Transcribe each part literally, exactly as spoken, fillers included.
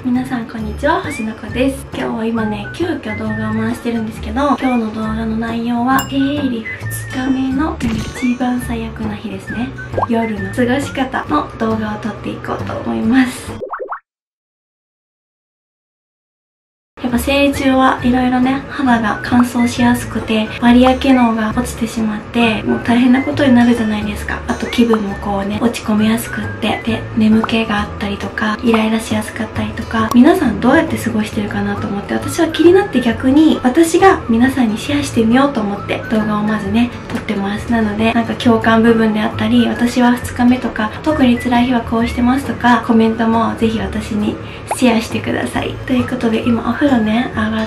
皆さんこんにちは、星の子です。今日は今ね、急遽動画を回してるんですけど、今日の動画の内容は生理ふつかめの一番最悪な日ですね。夜の過ごし方の動画を撮っていこうと思います。やっぱ生理中はいろいろね、肌が乾燥しやすくてバリア機能が落ちてしまってもう大変なことになるじゃないですか。あと気分もこうね、落ち込みやすくってで眠気があったりとかイライラしやすかったりとか、皆さんどうやって過ごしてるかなと思って、私は気になって逆に私が皆さんにシェアしてみようと思って動画をまずね撮ってます。なのでなんか共感部分であったり、私はふつかめとか特に辛い日はこうしてますとかコメントもぜひ私にシェアしてください。ということで今お風呂ね上がって、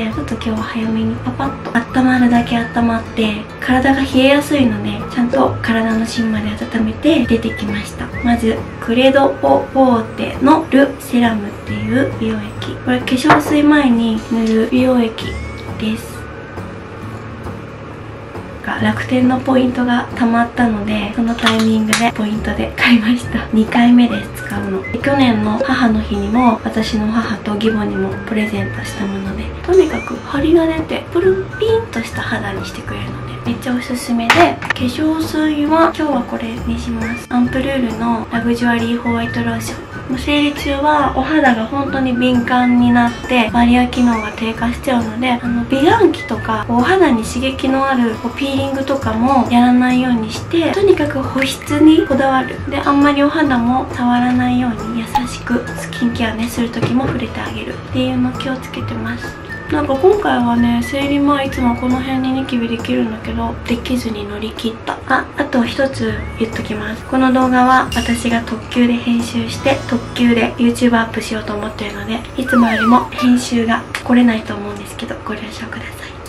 ちょっと今日は早めにパパッと温まるだけ温まって、体が冷えやすいのでちゃんと体の芯まで温めて出てきました。まずクレドポフォーテのルセラムっていう美容液、これ化粧水前に塗る美容液です。楽天のポイントがたまったので、そのタイミングでポイントで買いました。にかいめです使うの。去年の母の日にも私の母と義母にもプレゼントしたもので、とにかく張りが出てプルンピンとした肌にしてくれるのでめっちゃおすすめで、化粧水は今日はこれにします。アンプルールのラグジュアリーホワイトローション。生理中はお肌が本当に敏感になってバリア機能が低下しちゃうので、あの美顔器とかお肌に刺激のあるピーリングとかもやらないようにして、とにかく保湿にこだわる。であんまりお肌も触らないように優しくスキンケアねする時も触れてあげるっていうのを気をつけてます。なんか今回はね、生理前いつもこの辺にニキビできるんだけどできずに乗り切った。あ、あと一つ言っときます。この動画は私が特急で編集して特急で YouTube アップしようと思ってるので、いつもよりも編集が来れないと思うんですけどご了承くださ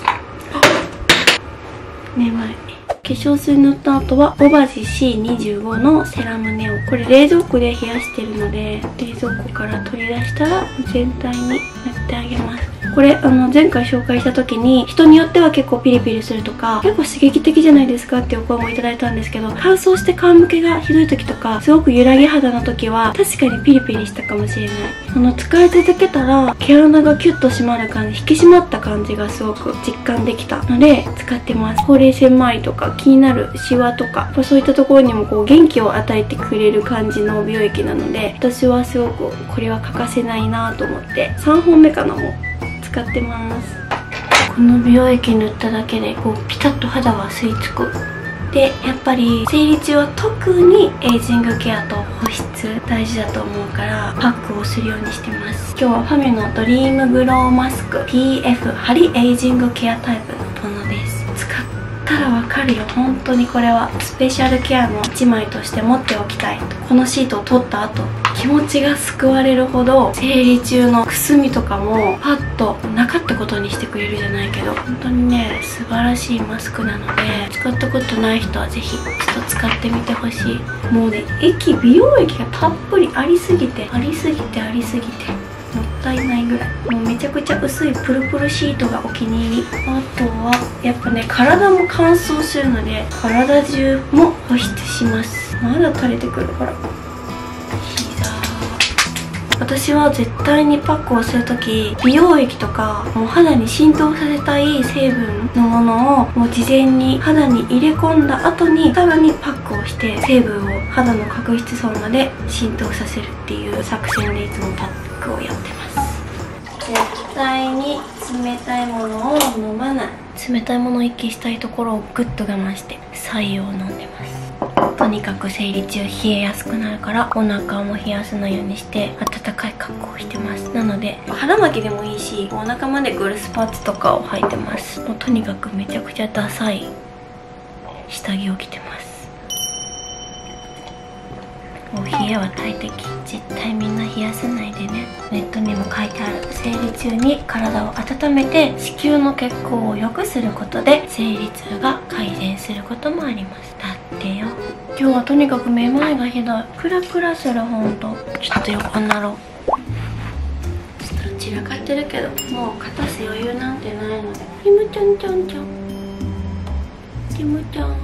い。眠い。化粧水塗った後はオバジ シーにじゅうご のセラムネオ、これ冷蔵庫で冷やしてるので冷蔵庫から取り出したら全体に塗ってあげます。これあの前回紹介した時に、人によっては結構ピリピリするとか結構刺激的じゃないですかっていうお声もいただいたんですけど、乾燥して皮むけがひどい時とかすごく揺らぎ肌の時は確かにピリピリしたかもしれない。あの使い続けたら毛穴がキュッと締まる感じ、引き締まった感じがすごく実感できたので使ってます。ほうれい線周りとか気になるシワとかそういったところにもこう元気を与えてくれる感じの美容液なので、私はすごくこれは欠かせないなと思ってさんほんめかなも使ってます。この美容液塗っただけでこうピタッと肌が吸い付く。でやっぱり生理中は特にエイジングケアと保湿大事だと思うからパックをするようにしてます。今日はファミのドリームグローマスク ピーエフ ハリエイジングケアタイプのものです。使ったらわかるよ、本当にこれはスペシャルケアのいちまいとして持っておきたい。このシートを取った後気持ちが救われるほど生理中のくすみとかもパッとなかったことにしてくれるじゃないけど、本当にね素晴らしいマスクなので、使ったことない人はぜひちょっと使ってみてほしい。もうね液美容液がたっぷりありすぎてありすぎてありすぎてもったいないぐらい、もうめちゃくちゃ薄いプルプルシートがお気に入り。あとはやっぱね体も乾燥するので体中も保湿します。まだ垂れてくるから。私は絶対にパックをするとき美容液とかもう肌に浸透させたい成分のものをもう事前に肌に入れ込んだ後にさらにパックをして成分を肌の角質層まで浸透させるっていう作戦でいつもパックをやってます。絶対に冷たいものを飲まない。冷たいものを一気したいところをグッと我慢して白湯を飲んでます。とにかく生理中冷えやすくなるからお腹も冷やさないようにして暖かい格好をしてます。なので腹巻きでもいいしお腹までくるスパッツとかを履いてます。もうとにかくめちゃくちゃダサい下着を着てます。もう冷えは大敵、絶対みんな冷やさないでね。ネットにも書いてある、生理中に体を温めて子宮の血行を良くすることで生理痛が改善することもあります。だってよ。今日はとにかくめまいがひどい。クラクラする。ほんとちょっと横になろう。ちょっと散らかってるけどもう片す余裕なんてないので。リムちゃんちゃんちゃんリムちゃん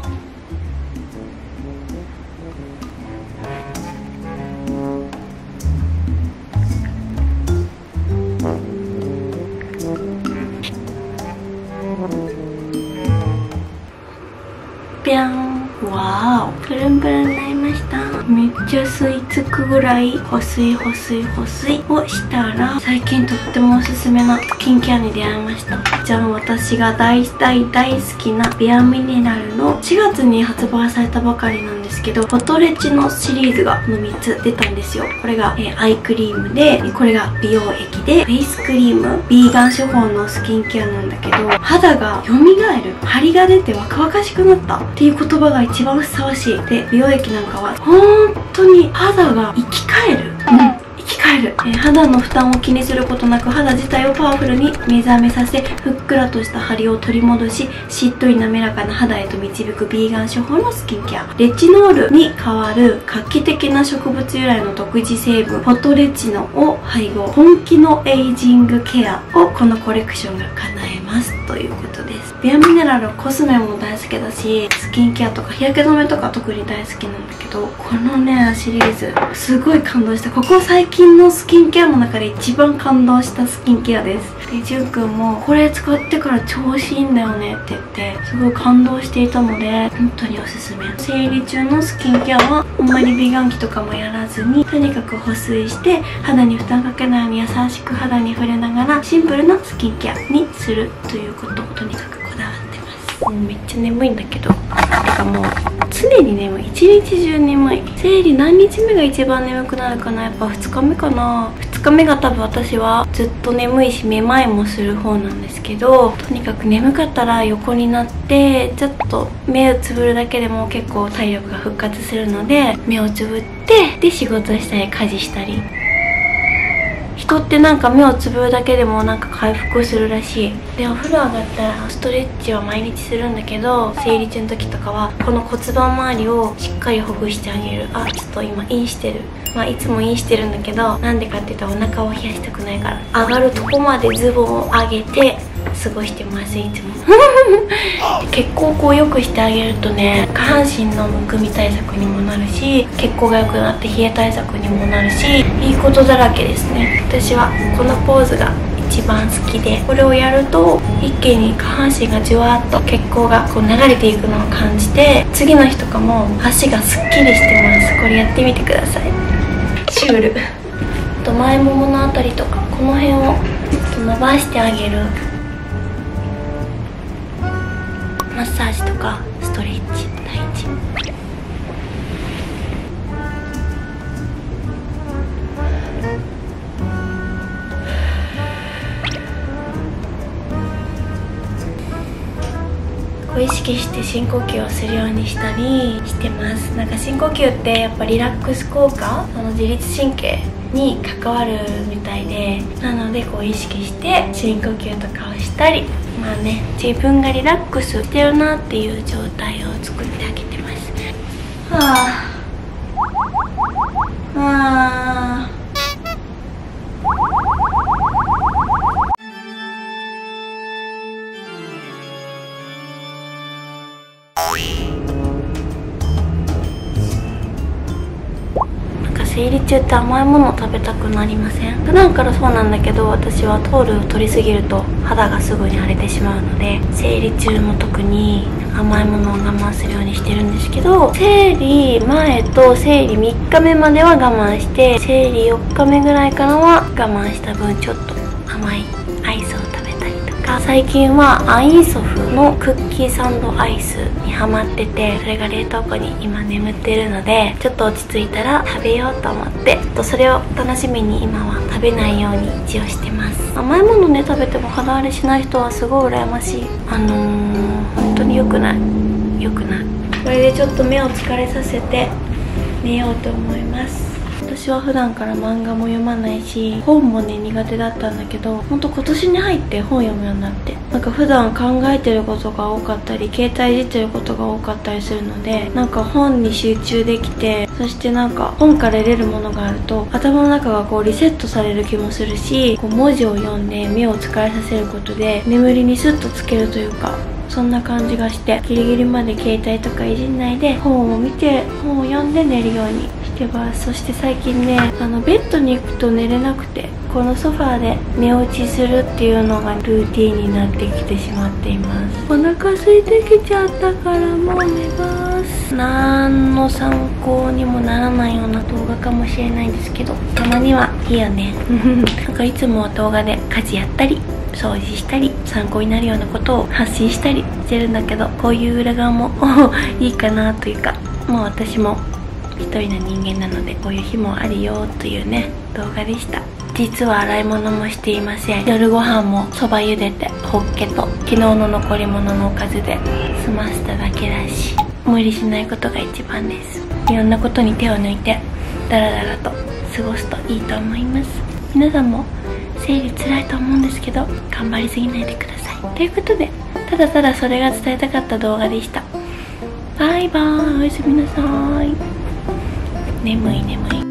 じゅっ吸い付くぐらい保水保水保水をしたら、最近とってもおすすめなスキンケアに出会いました。じゃあ私が大大大好きなビアミネラルのしがつに発売されたばかりなんですけど、フォトレチのシリーズがこのみっつ出たんですよ。これが、えー、アイクリームで、これが美容液で、フェイスクリーム、ビーガン処方のスキンケアなんだけど、肌が蘇る、張りが出て若々しくなったっていう言葉が一番ふさわしい。で、美容液なんかは本当に肌が生き返る。うん生き返る、えー、肌の負担を気にすることなく肌自体をパワフルに目覚めさせ、ふっくらとした張りを取り戻し、しっとり滑らかな肌へと導くビーガン処方のスキンケア。レチノールに代わる画期的な植物由来の独自成分フォトレチノを配合、本気のエイジングケアをこのコレクションが叶えますということです。ビアミネラルコスメも大好きだし、スキンケアとか日焼け止めとか特に大好きなんだけど、このねシリーズすごい感動した。ここ最近のスキンケアの中で一番感動したスキンケアです。で、じゅんくんもこれ使ってから調子いいんだよねって言ってすごい感動していたので、本当におすすめ。生理中のスキンケアはあんまり美顔器とかもやらずに、とにかく保水して肌に負担かけないように優しく肌に触れながらシンプルなスキンケアにするということをとにかくこだわってます。もうめっちゃ眠いんだけど、てかもう常に眠い、一日中眠い。生理何日目が一番眠くなるかな。やっぱふつかめかな。ふつかめが多分私はずっと眠いしめまいもする方なんですけど、とにかく眠かったら横になってちょっと目をつぶるだけでも結構体力が復活するので、目をつぶってで仕事したり家事したり。人ってなんか目をつぶるだけでもなんか回復するらしい。で、お風呂上がったらストレッチは毎日するんだけど、生理中の時とかはこの骨盤周りをしっかりほぐしてあげる。あ、ちょっと今インしてる。まあいつもインしてるんだけど、なんでかっていうとお腹を冷やしたくないから、上がるとこまでズボンを上げて過ごしてます、いつも。血行をこう良くしてあげるとね、下半身のむくみ対策にもなるし、血行が良くなって冷え対策にもなるし、いいことだらけですね。私はこのポーズが一番好きで、これをやると一気に下半身がじわっと血行がこう流れていくのを感じて、次の日とかも足がすっきりしてます。これやってみてください。シュール。あと前もものあたりとかこの辺をちょっと伸ばしてあげる。マッサージとかストレッチ大事。こう意識して深呼吸をするようにしたりしてます。なんか深呼吸ってやっぱリラックス効果、その自律神経に関わるみたいで、なのでこう意識して深呼吸とかをしたり、まあね、自分がリラックスしてるなっていう状態を作ってあげてます。はあはあ。生理中って甘いもの食べたくなりません？普段からそうなんだけど、私は糖類を取りすぎると肌がすぐに荒れてしまうので、生理中も特に甘いものを我慢するようにしてるんですけど、生理前と生理みっかめまでは我慢して、生理よっかめぐらいからは我慢した分ちょっと甘いアイスを食べたりとか、最近はアインソフのクッキーサンドアイスにハマってて、それが冷凍庫に今眠ってるので、ちょっと落ち着いたら食べようと思って、それを楽しみに今は食べないように一応してます。甘いものね、食べても肌荒れしない人はすごい羨ましい。あのー、本当に良くない良くない。これでちょっと目を疲れさせて寝ようと思います。私は普段から漫画も読まないし、本もね苦手だったんだけど、ほんと今年に入って本読むようになって、なんか普段考えてることが多かったり携帯いじってることが多かったりするので、なんか本に集中できて、そしてなんか本から得れるものがあると頭の中がこうリセットされる気もするし、こう文字を読んで目を疲れさせることで眠りにスッとつけるというか、そんな感じがして、ギリギリまで携帯とかいじんないで本を見て本を読んで寝るようにしててます。そして最近ね、あのベッドに行くと寝れなくて、このソファーで寝落ちするっていうのがルーティンになってきてしまっています。お腹空いてきちゃったからもう寝ます。なんの参考にもならないような動画かもしれないんですけど、たまにはいいよね。なんかいつも動画で家事やったり掃除したり参考になるようなことを発信したりしてるんだけど、こういう裏側もいいかなというか、もう私も一人の人間なのでこういう日もあるよというね動画でした。実は洗い物もしていません。夜ご飯もそば茹でてホッケと昨日の残り物のおかずで済ませただけだし、無理しないことが一番です。いろんなことに手を抜いてダラダラと過ごすといいと思います。皆さんも生理辛いと思うんですけど頑張りすぎないでください。ということで、ただただそれが伝えたかった動画でした。バイバーイ、おやすみなさい。眠い眠い。